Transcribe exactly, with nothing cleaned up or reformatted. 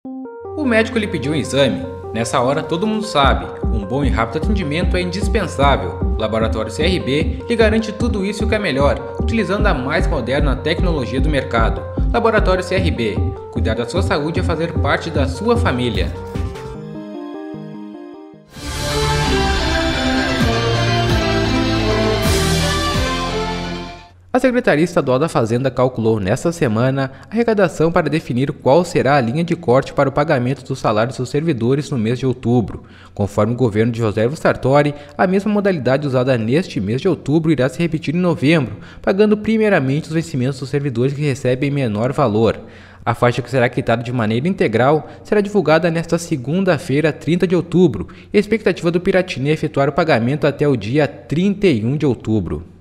O médico lhe pediu um exame. Nessa hora, todo mundo sabe, um bom e rápido atendimento é indispensável. O Laboratório C R B lhe garante tudo isso e o que é melhor, utilizando a mais moderna tecnologia do mercado. Laboratório C R B. Cuidar da sua saúde é fazer parte da sua família. A Secretaria Estadual da Fazenda calculou nesta semana a arrecadação para definir qual será a linha de corte para o pagamento dos salários dos servidores no mês de outubro. Conforme o governo de José Evo Sartori, a mesma modalidade usada neste mês de outubro irá se repetir em novembro, pagando primeiramente os vencimentos dos servidores que recebem menor valor. A faixa que será quitada de maneira integral será divulgada nesta segunda-feira, trinta de outubro, e a expectativa do Piratini é efetuar o pagamento até o dia trinta e um de outubro.